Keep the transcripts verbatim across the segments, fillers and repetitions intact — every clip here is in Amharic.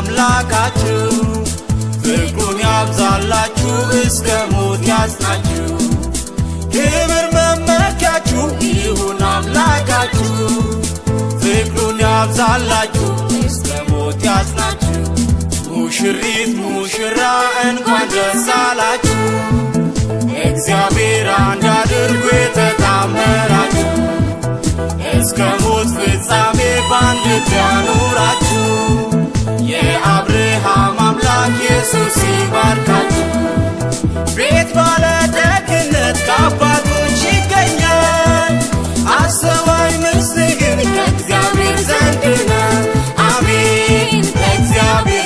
አምላካችሁ ፍቅሩን ያብዛላችሁ እስከ ሞት ያጽናችሁ ክብር መመኪያችሁ ይሁን አምላካችሁ ፍቅሩን ያብዛላችሁ እስከ ሞት ያጽናችሁ ሙሽሪት ሙሽራ እንኳን ደስ አላችሁ እግዚአብሔር አንድ አድርጎ የተጣመራችሁ እስከ ሞት ፍጻሜ ባንድ ያኑራችሁ የአብርሃም አምላክ ኢየሱስ ይባርካችሁ ቤት ባለ ደግነት ከአባቶች ይገኛል አስተዋይ ሚስት ግን ከእግዚአብሔር ዘንድ ነው አሜን ከእግዚአብሔር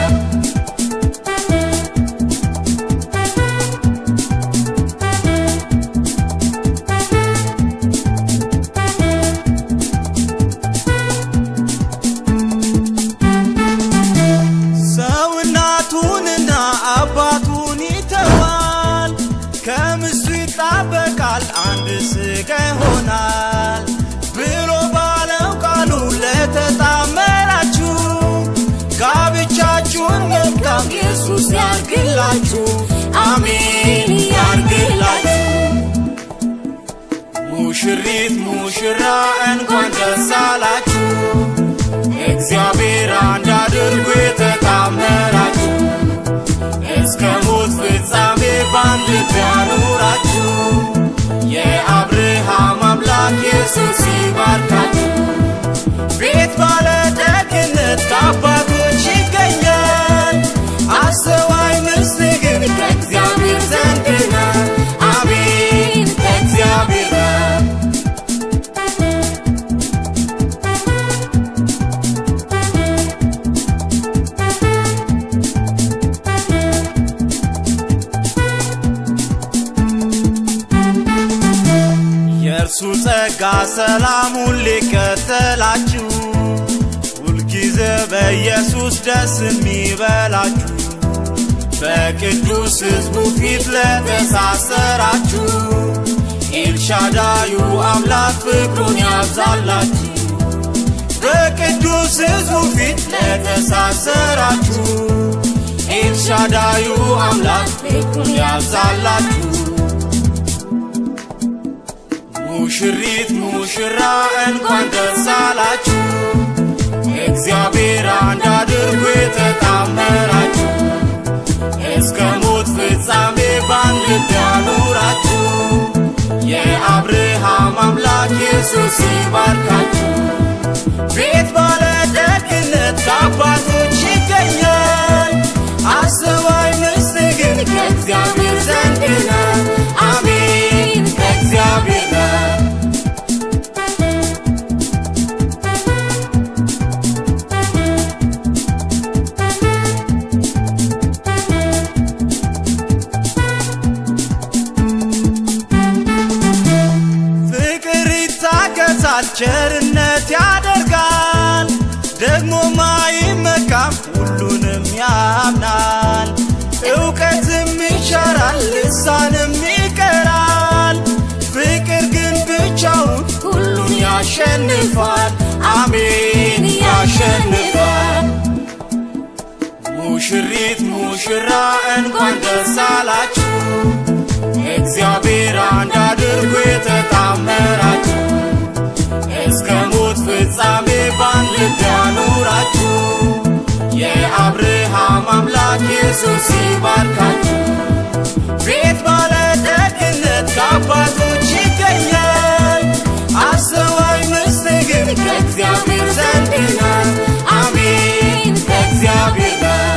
ይጣበቃል አንድ ስጋ ይሆናል ብሎ ባለው ቃሉ ለተጣመራችሁ ጋብቻችሁን መልካም ኢየሱስ ያርግላችሁ አሜን ያርግላችሁ ሙሽሪት ሙሽራ እንኳን ደስ አላችሁ እግዚአብሔር አንድ አድርጎ የተጣመራችሁ እስከ ሞት ፍጻሜ ባንድ ያኑራችሁ የአብርሃም አምላክ ኢየሱስ ይባርካችሁ ቤት ባለ ደግነት ከአባቶች ይገኛል አስተዋይ ሚስት ግን ከእግዚአብሔር ዘንድ ነው አሜን ከእግዚአብሔር የእርሱ ጸጋ ሰላሙን ሊከተላችሁ ሁልጊዜ በኢየሱስ ደስ የሚበላችሁ በቅዱስ ሕዝቡ ፊት ለተሳሰራችሁ ኤልሻዳዩ አምላክ ፍቅሩን ያብዛላችሁ በቅዱስ ሕዝቡ ፊት ለተሳሰራችሁ ኤልሻዳዩ አምላክ ፍቅሩን ያብዛላችሁ ሙሽሪት ሙሽራ እንኳን ደስ አላችሁ እግዚአብሔር አንድ አድርጎ የተጣመራችሁ እስከ ሞት ፍጻሜ ባንድ ያኑራችሁ የአብርሃም አምላክ ኢየሱስ ይባርካችሁ ቤት ባለ ደግነት ከአባቶች ይገኛል አስተዋይ ሚስት ግን ከእግዚአብሔር ዘንድ ነው አሜን ከእግዚአብሔር ቸርነት ያደርጋል ደግሞ ማይመካም ሁሉንም ያምናል ዕውቀትም ይሻራል ልሳንም ይቀራል ፍቅር ግን ብቻውን ሁሉን ያሸንፋል አሜን ያሸንፋል ሙሽሪት ሙሽራ እንኳን ደስ አላችሁ እግዚአብሔር አንድ አድርጎ የተጣመራችሁ እስከ ሞት ፍጻሜ ባንድ ያኑራችሁ የአብርሃም አምላክ ኢየሱስ ይባርካችሁ ቤት ባለ ደግነት ከአባቶች ይገኛል አስተዋይ ሚስት ግን ከእግዚአብሔር ዘንድ ነው አሜን ከእግዚአብሔር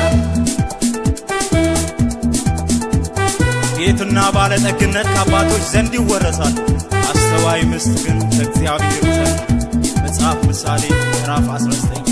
ቤትና ባለ ጠግነት ከአባቶች ዘንድ ይወረሳሉ አስተዋይ ሚስት ግን ከእግዚአብሔር ዘንድ መጽሐፍ ምሳሌ ምዕራፍ አስራ ዘጠኝ